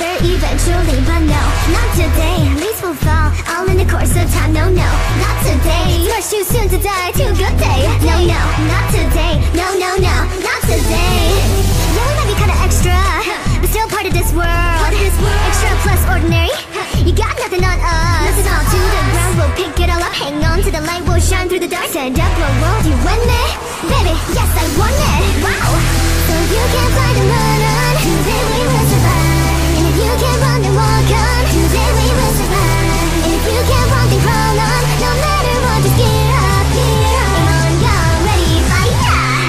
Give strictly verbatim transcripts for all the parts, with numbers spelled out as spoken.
there eventually, but no, not today. Leaves will fall all in the course of time. No, no, not today. Much too soon to die, too good day. No, no, not today. No, no, no, not today. Yeah, we might be kinda extra, but still part of this world. Extra plus ordinary. You got nothing on us. Nothing all to the ground. We'll pick it all up. Hang on to the light. We'll shine through the dark. Stand up, we'll world. You win me, baby. Yes, I won it. Wow. So you can't find and run on. Today we will survive. And if you can't run, then walk on. Today we will survive. And if you can't walk, then crawl on. No matter what, just get up, get up. Come on, y'all, ready, fight, yeah.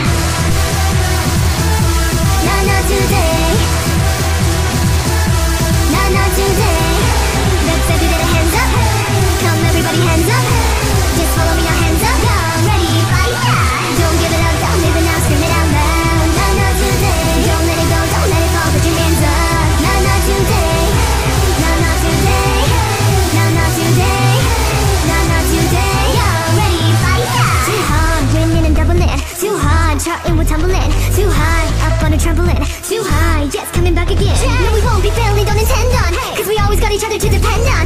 Not, not today. Not, not today. Let's everybody hands up. Come everybody hands up. Just follow me now, hands up. Y'all ready, fight, yeah. Don't give it up, don't live it now, scream it out loud. Not, not today. Don't let it go, don't let it fall, put your hands up. Not, not today. Not, not today. Not, not today. Not, not today. Y'all ready, fight, yeah. Too hard, winning and doubling. Too hard, charting, we're tumbling. Too high, up on a trampoline. Too high, yes, coming back again. No, we won't be failing, don't intend on. Cause we always got each other to depend on.